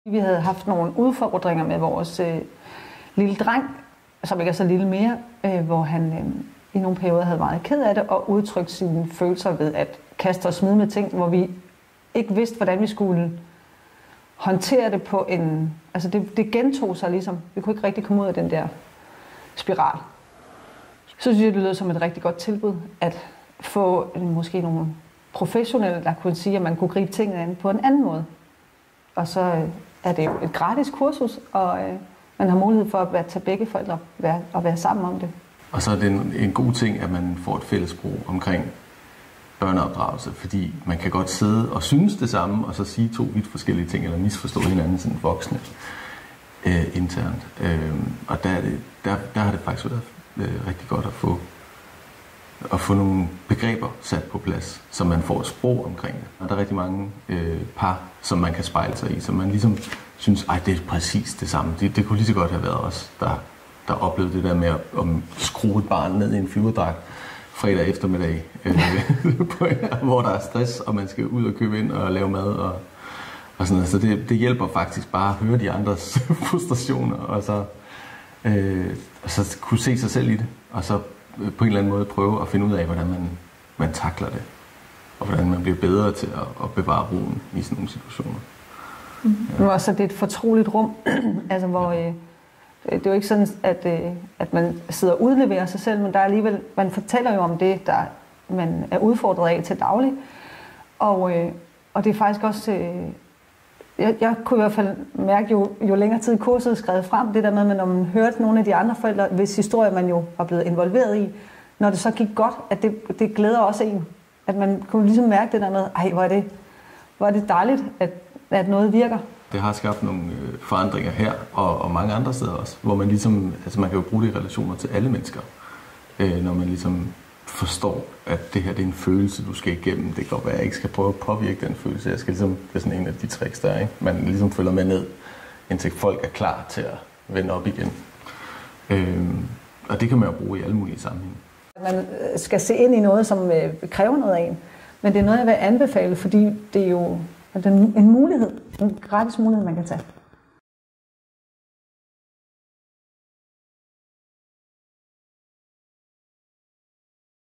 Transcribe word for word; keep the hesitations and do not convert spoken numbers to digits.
Vi havde haft nogle udfordringer med vores øh, lille dreng, som ikke er så lille mere, øh, hvor han øh, i nogle perioder havde meget ked af det og udtrykt sine følelser ved at kaste og smide med ting, hvor vi ikke vidste, hvordan vi skulle håndtere det på en... Altså det, det gentog sig ligesom. Vi kunne ikke rigtig komme ud af den der spiral. Så synes jeg, det lød som et rigtig godt tilbud at få øh, måske nogle professionelle, der kunne sige, at man kunne gribe tingene an på en anden måde. Og så øh, er det jo et gratis kursus, og øh, man har mulighed for at være, tage begge forældre være, og være sammen om det. Og så er det en, en god ting, at man får et fælles sprog omkring børneopdragelse, fordi man kan godt sidde og synes det samme, og så sige to vidt forskellige ting, eller misforstå hinanden som voksne øh, internt. Øh, og der, er det, der, der har det faktisk været øh, rigtig godt at få, at få nogle begreber sat på plads, så man får et sprog omkring det. Og der er rigtig mange øh, par, som man kan spejle sig i, så man ligesom synes, at det er præcis det samme. Det, det kunne lige så godt have været os, der, der oplevede det der med at, at skrue et barn ned i en flyverdragt fredag eftermiddag, øh, hvor der er stress, og man skal ud og købe ind og lave mad og, og sådan noget. Så det, det hjælper faktisk bare at høre de andres frustrationer, og så, øh, og så kunne se sig selv i det, og så på en eller anden måde prøve at finde ud af, hvordan man, man takler det, og hvordan man bliver bedre til at, at bevare roen i sådan nogle situationer. Mm. Ja. Og så det er et fortroligt rum, altså hvor øh, det er jo ikke sådan, at, øh, at man sidder og udleverer sig selv, men der er alligevel, man fortæller jo om det, der man er udfordret af til daglig, og, øh, og det er faktisk også, øh, jeg, jeg kunne i hvert fald mærke, jo, jo længere tid kurset skrevet frem, det der med, at når man hørte nogle af de andre forældre, hvis historie man jo var blevet involveret i, når det så gik godt, at det, det glæder også en, at man kunne ligesom mærke det der med, ej, hvor er det, hvor er det dejligt, at, at noget virker. Det har skabt nogle øh, forandringer her, og, og mange andre steder også, hvor man ligesom, altså man kan jo bruge det i relationer til alle mennesker, øh, når man ligesom forstår, at det her det er en følelse, du skal igennem. Det kan godt være, at jeg ikke skal prøve at påvirke den følelse. Jeg skal ligesom, det er sådan en af de tricks der, ikke? Man ligesom følger med ned, indtil folk er klar til at vende op igen. Øh, og det kan man jo bruge i alle mulige sammenhænge. Man skal se ind i noget, som øh, kræver noget af en, men det er noget, jeg vil anbefale, fordi det er jo det er en mulighed, en gratis mulighed, man kan tage.